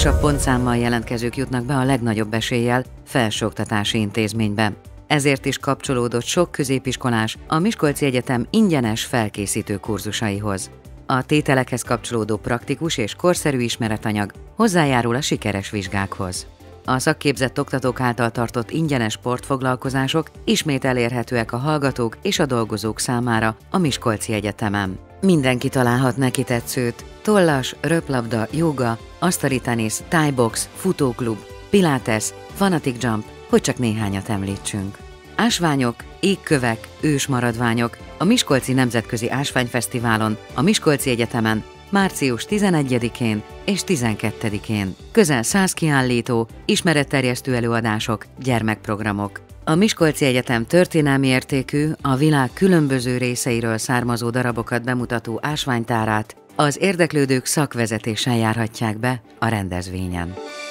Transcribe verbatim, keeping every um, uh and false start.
legmagasabb pontszámmal jelentkezők jutnak be a legnagyobb eséllyel felsőoktatási intézménybe. Ezért is kapcsolódott sok középiskolás a Miskolci Egyetem ingyenes felkészítő kurzusaihoz. A tételekhez kapcsolódó praktikus és korszerű ismeretanyag hozzájárul a sikeres vizsgákhoz. A szakképzett oktatók által tartott ingyenes sportfoglalkozások ismét elérhetőek a hallgatók és a dolgozók számára a Miskolci Egyetemen. Mindenki találhat neki tetszőt: tollas, röplabda, jóga, asztali tenisz, thai-box, futóklub, pilates, fanatic jump, hogy csak néhányat említsünk. Ásványok, égkövek, ősmaradványok a Miskolci Nemzetközi Ásványfesztiválon, a Miskolci Egyetemen március tizenegyedikén és tizenkettedikén. Közel száz kiállító, ismeretterjesztő előadások, gyermekprogramok. A Miskolci Egyetem történelmi értékű, a világ különböző részeiről származó darabokat bemutató ásványtárát az érdeklődők szakvezetéssel járhatják be a rendezvényen.